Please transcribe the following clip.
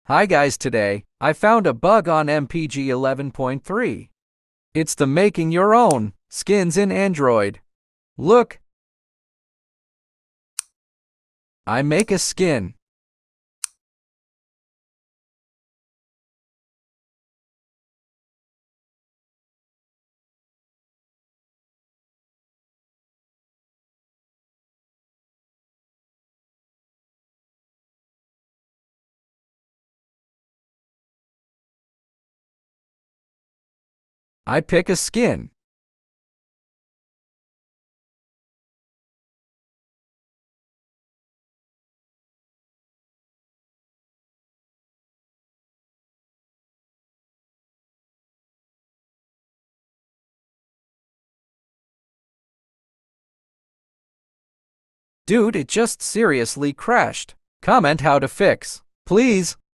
Hi guys, today I found a bug on MPG 11.3. It's the making your own skins in Android. Look, I make a skin. I pick a skin. Dude, it just seriously crashed. Comment how to fix, please.